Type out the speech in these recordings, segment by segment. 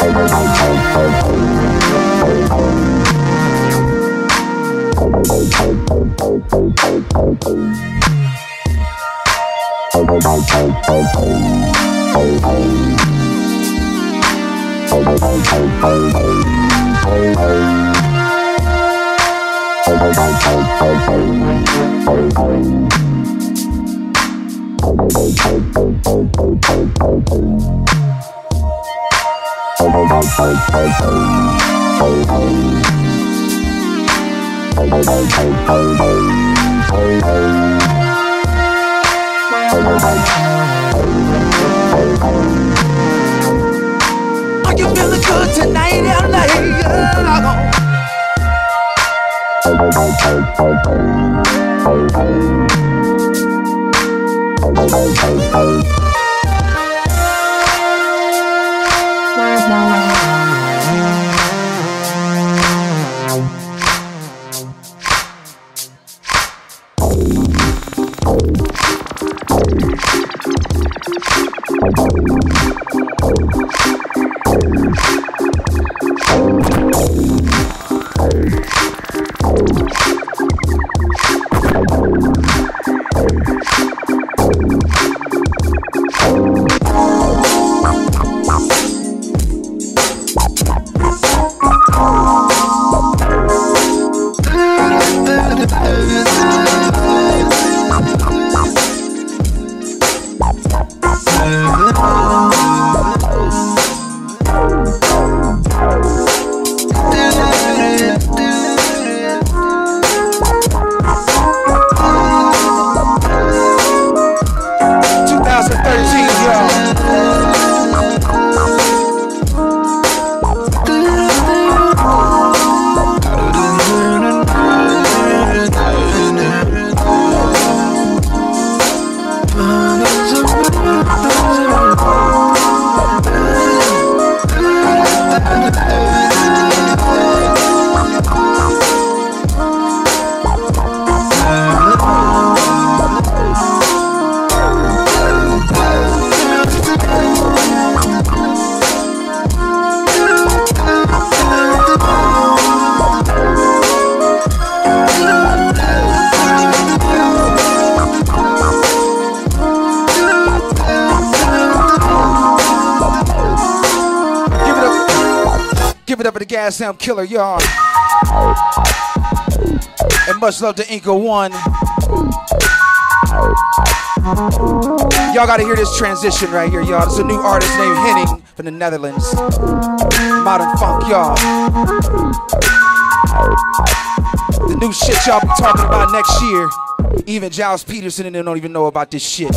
Are you feeling good tonight, LA? Give it up for the Gas Sound Killer, y'all. And much love to Inca One. Y'all gotta hear this transition right here, y'all. It's a new artist named Henning from the Netherlands. Modern funk, y'all. The new shit y'all be talking about next year. Even Giles Peterson and them don't even know about this shit.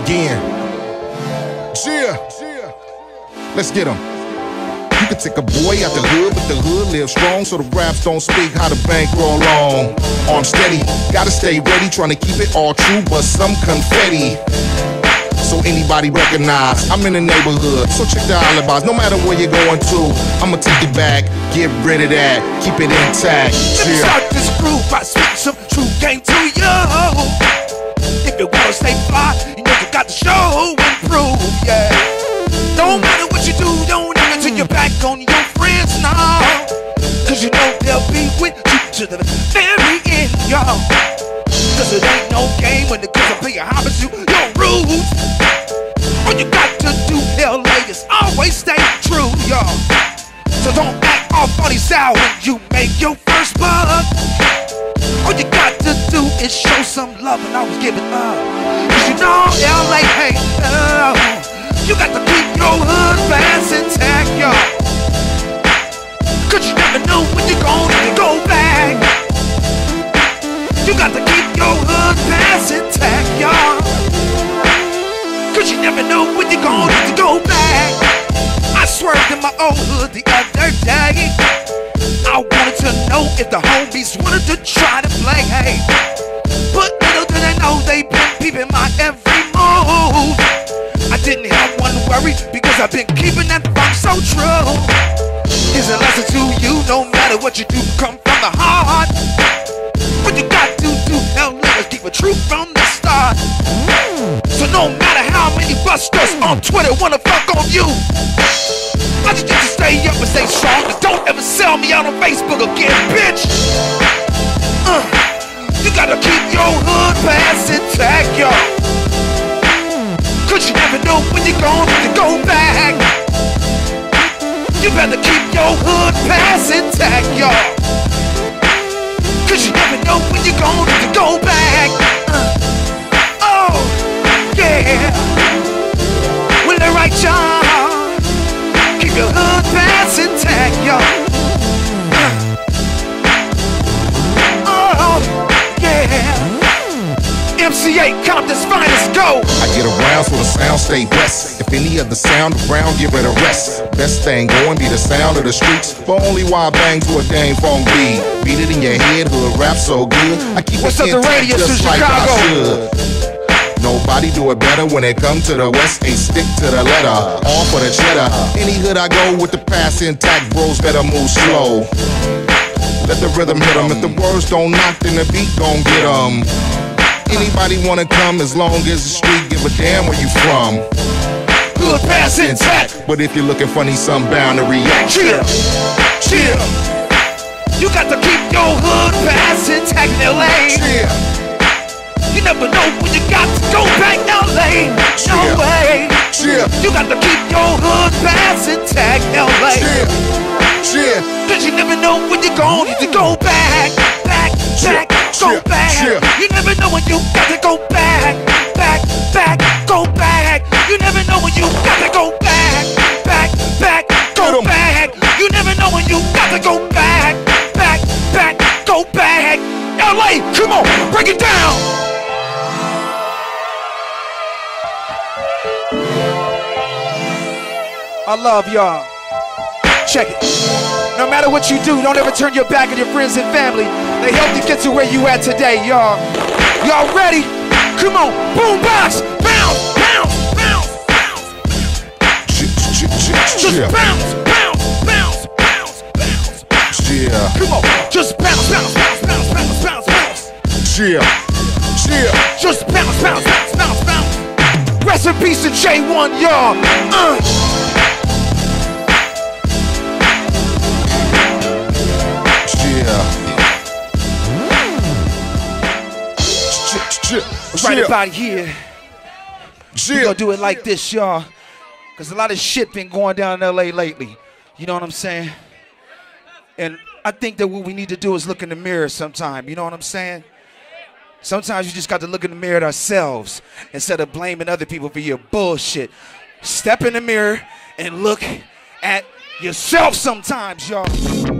again. Yeah. Let's get 'em. You can take a boy out the hood, but the hood lives strong, so the raps don't speak how the bankroll long. Arm steady, gotta stay ready, trying to keep it all true, but some confetti. So anybody recognize I'm in the neighborhood, so check the alibis. No matter where you're going to, I'ma take it back, get rid of that, keep it intact. Let me start this groove by spitting some true game to you. If you wanna stay fly, you know you got to show and prove, yeah. Don't matter what you do, don't ever turn your back on your friends now, cause you know they'll be with you to the very end, y'all. Cause it ain't no game when the girls are playing hobbits, you your rules. All you got to do, LA, is always stay true, y'all. So don't act all funny style when you make your first buck. All you got to do is show some love and always give it up. Cause you know LA ain't love. You got to keep your hood fast intact, y'all. Cause you never know when you're gonna go back. You got to keep your hood fast intact, y'all. Cause you never know when you're gonna go back. I swerved in my old hood the other day. I wanted to know if the homies wanted to try to play, hey. But little did I know they been peeping my every move. I didn't have one worry because I've been keeping that funk so true. Here's a lesson to you, no matter what you do, come from the heart. What you got to do, LA, is keep it true from the start. So no matter how many busters on Twitter wanna fuck on you, I just need to stay up and stay strong, and don't ever sell me out on Facebook again, bitch. You gotta keep your hood past intact, y'all. Cause you never know when you're gonna go back. You better keep your hood past intact, y'all. Cause you never know when you're gonna go back. Oh, yeah. Well, alright, y'all. Keep your hood past intact, y'all. Oh, yeah. MC8, Compton's finest, go! I get around so the sound stay best. If any other sound around, give it a rest. Best thing going be the sound of the streets, but only while I bang to a dang funk beat. Beat it in your head, hood rap so good. I keep What's it up, the radius just to like Chicago? I should. Nobody do it better when it comes to the West. They stick to the letter, all for the cheddar. Any hood I go with the pass intact, bros better move slow. Let the rhythm hit 'em. If the words don't knock, then the beat gon' get 'em. Anybody wanna come as long as the street give a damn where you from. Hood pass intact. But if you're looking funny, some bound to react. Chill, chill. You got to keep your hood pass intact in LA. Chill. You never know when you got to go back LA. No way. Chill. You got to keep your hood pass intact LA. Chill. Chill. Cause you never know when you're gonna need to go back. Back, back, go back. You never know when you got to go back. Back, back, go back. You never know when you got to go back. Back, back, go back. You never know when you got to go back. Back, back, go back. LA, come on, break it down. I love y'all. Check it. No matter what you do, don't ever turn your back on your friends and family. They helped you get to where you at today, y'all. Y'all ready? Come on, boombox, bounce, bounce, bounce, bounce. Just bounce, bounce, bounce, bounce, bounce. Yeah. Come on, just bounce, bounce, bounce, bounce, bounce, bounce, bounce. Chill. Chill. Just bounce, bounce, bounce, bounce, bounce. Rest in peace to J1, y'all. Right about here, we gonna do it like this, y'all. Cause a lot of shit been going down in LA lately. You know what I'm saying? And I think that what we need to do is look in the mirror sometime. You know what I'm saying? Sometimes you just got to look in the mirror at ourselves instead of blaming other people for your bullshit. Step in the mirror and look at yourself sometimes, y'all.